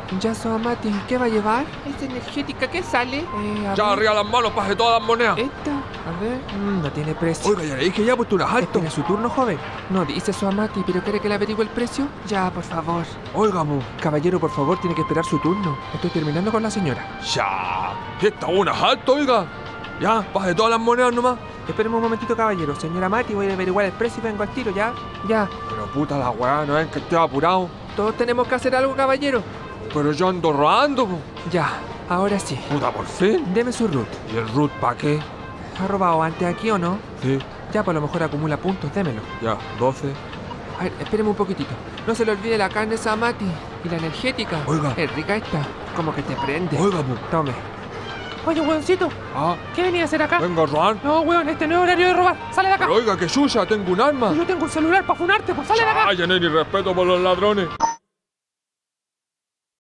Ya, Soamati, ¿qué va a llevar? ¿Es energética? ¿Qué sale? Ya, arriba las manos, paje todas las monedas. ¿Esta? A ver, no tiene precio. Oiga, ya le dije ya, pues tú las alto. ¿Tiene su turno, joven? No dice Soamati, pero ¿quiere que le averigüe el precio? Ya, por favor. Oiga, mu. Caballero, por favor, tiene que esperar su turno. Estoy terminando con la señora. Ya. Esta una es alto, oiga. Ya, paje todas las monedas nomás. Espéreme un momentito, caballero. Señora Mati, voy a averiguar el precio y vengo al tiro, ¿ya? Ya. Pero puta la weá, no es que esté apurado. Todos tenemos que hacer algo, caballero. Pero yo ando robando, po. Ya, ahora sí. Puta, por fin. Deme su root. ¿Y el root pa' qué? ¿Ha robado antes aquí o no? Sí. Ya, pues a lo mejor acumula puntos, démelo. Ya, 12. A ver, espéreme un poquitito. No se le olvide la carne Soamati. Y la energética. Oiga. Es rica esta. Como que te prende. Oiga, po. Tome. Oye, weoncito, Ah, ¿qué venía a hacer acá? vengo a robar. No, weón, este no es horario de robar. Sale de acá. Pero oiga, que suya, tengo un arma. Yo tengo un celular para funarte, pues sale de acá. Ay, ya no hay ni respeto por los ladrones.